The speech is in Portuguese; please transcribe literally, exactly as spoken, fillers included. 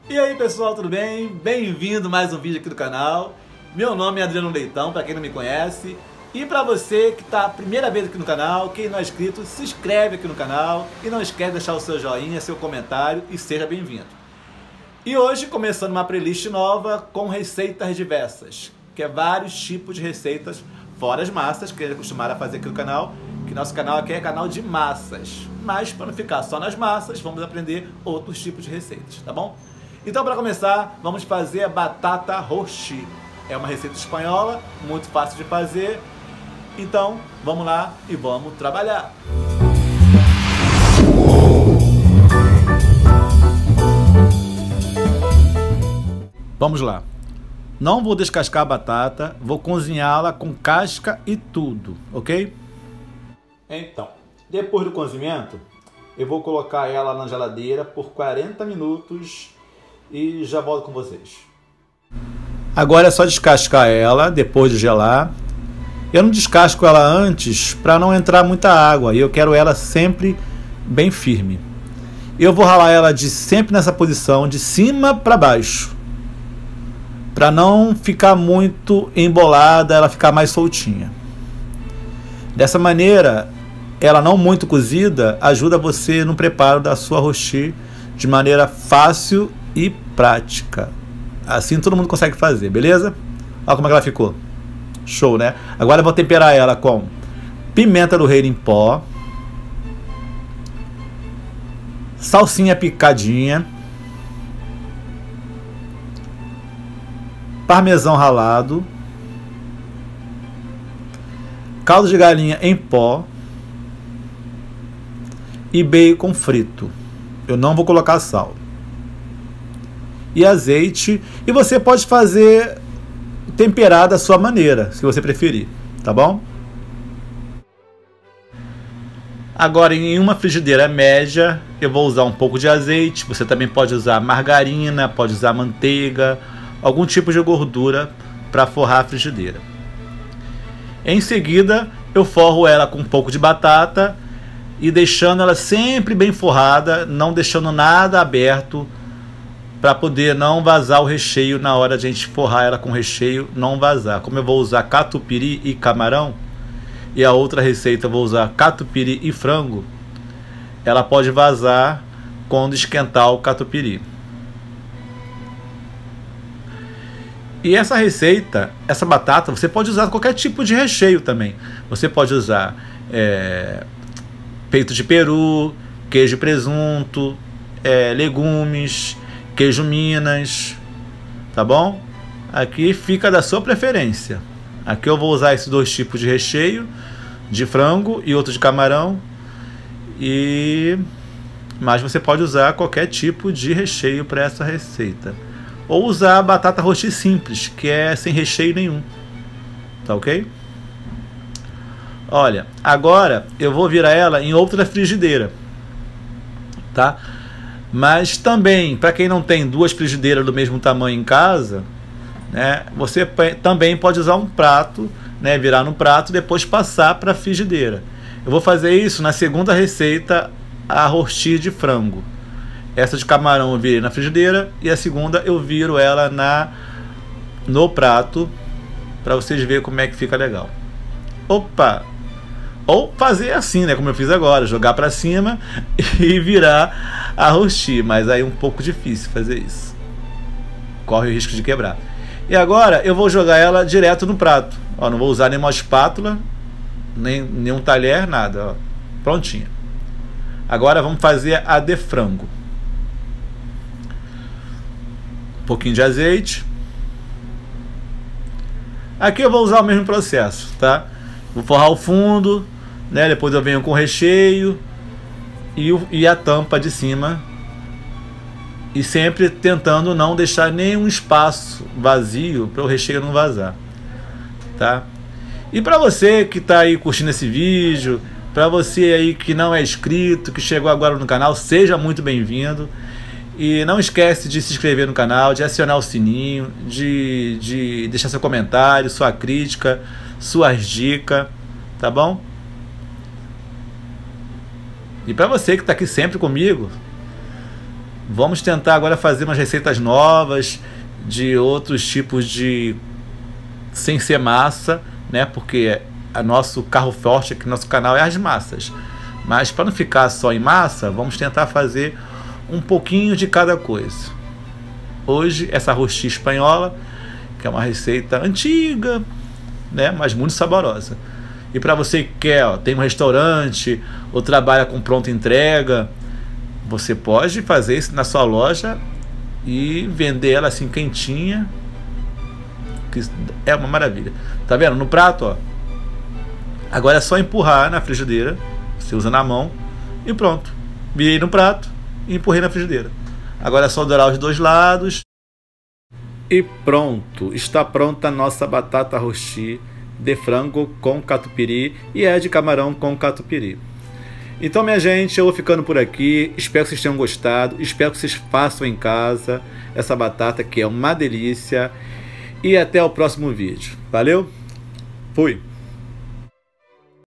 E aí pessoal, tudo bem? Bem-vindo a mais um vídeo aqui do canal. Meu nome é Adriano Leitão, para quem não me conhece. E para você que está a primeira vez aqui no canal, quem não é inscrito, se inscreve aqui no canal. E não esquece de deixar o seu joinha, seu comentário e seja bem-vindo. E hoje começando uma playlist nova com receitas diversas. Que é vários tipos de receitas, fora as massas, que eles acostumaram a fazer aqui no canal. Que nosso canal aqui é canal de massas. Mas para não ficar só nas massas, vamos aprender outros tipos de receitas, tá bom? Então, para começar, vamos fazer a batata rosti. É uma receita espanhola, muito fácil de fazer. Então, vamos lá e vamos trabalhar. Vamos lá. Não vou descascar a batata, vou cozinhá-la com casca e tudo, ok? Então, depois do cozimento, eu vou colocar ela na geladeira por quarenta minutos e já volto com vocês. Agora é só descascar ela depois de gelar. Eu não descasco ela antes para não entrar muita água e eu quero ela sempre bem firme. Eu vou ralar ela de sempre nessa posição, de cima para baixo, para não ficar muito embolada, ela ficar mais soltinha. Dessa maneira, ela não muito cozida ajuda você no preparo da sua rosti de maneira fácil e prática. Assim todo mundo consegue fazer, beleza? Olha como é que ela ficou. Show, né? Agora eu vou temperar ela com pimenta do reino em pó, salsinha picadinha, parmesão ralado, caldo de galinha em pó e bacon frito. Eu não vou colocar sal. E azeite. E você pode fazer temperar da sua maneira, se você preferir, tá bom? Agora, em uma frigideira média, eu vou usar um pouco de azeite. Você também pode usar margarina, pode usar manteiga, algum tipo de gordura para forrar a frigideira. Em seguida, eu forro ela com um pouco de batata e deixando ela sempre bem forrada, não deixando nada aberto, para poder não vazar o recheio na hora de a gente forrar ela com recheio, não vazar. Como eu vou usar catupiry e camarão, e a outra receita eu vou usar catupiry e frango, ela pode vazar quando esquentar o catupiry. E essa receita, essa batata, você pode usar qualquer tipo de recheio também. Você pode usar é, peito de peru, queijo e presunto, é, legumes, queijo Minas, tá bom? Aqui fica da sua preferência. Aqui eu vou usar esses dois tipos de recheio, de frango e outro de camarão. E mas você pode usar qualquer tipo de recheio para essa receita. Ou usar a batata rosti simples, que é sem recheio nenhum. Tá ok? Olha, agora eu vou virar ela em outra frigideira, tá? Mas também, para quem não tem duas frigideiras do mesmo tamanho em casa, né, você também pode usar um prato, né, virar no prato e depois passar para a frigideira. Eu vou fazer isso na segunda receita, a rosti de frango. Essa de camarão eu virei na frigideira e a segunda eu viro ela na no prato para vocês verem como é que fica legal. Opa! Ou fazer assim, né, como eu fiz agora, jogar para cima e virar a rosti, mas aí é um pouco difícil fazer isso. Corre o risco de quebrar. E agora eu vou jogar ela direto no prato. Ó, não vou usar nenhuma espátula, nem nenhum talher, nada. Ó, prontinha. Agora vamos fazer a de frango. Um pouquinho de azeite. Aqui eu vou usar o mesmo processo, tá? Vou forrar o fundo, né? Depois eu venho com o recheio e, o, e a tampa de cima. E sempre tentando não deixar nenhum espaço vazio para o recheio não vazar, tá? E para você que está aí curtindo esse vídeo, para você aí que não é inscrito, que chegou agora no canal, seja muito bem-vindo. E não esquece de se inscrever no canal, de acionar o sininho, de, de deixar seu comentário, sua crítica, suas dicas, tá bom? E para você que está aqui sempre comigo, Vamos tentar agora fazer umas receitas novas de outros tipos de sem ser massa, né? Porque a nosso carro forte aqui no nosso canal é as massas. Mas para não ficar só em massa, vamos tentar fazer um pouquinho de cada coisa. Hoje essa rosti espanhola, que é uma receita antiga, né? Mas muito saborosa. E para você que quer, ó, tem um restaurante ou trabalha com pronta entrega, você pode fazer isso na sua loja e vender ela assim quentinha, que é uma maravilha. Tá vendo? No prato, ó. Agora é só empurrar na frigideira. Você usa na mão e pronto. Virei no prato e empurrei na frigideira. Agora é só dourar os dois lados. E pronto. Está pronta a nossa batata rosti de frango com catupiry e é de camarão com catupiry. Então, minha gente, eu vou ficando por aqui. Espero que vocês tenham gostado. Espero que vocês façam em casa essa batata que é uma delícia. E até o próximo vídeo. Valeu? Fui!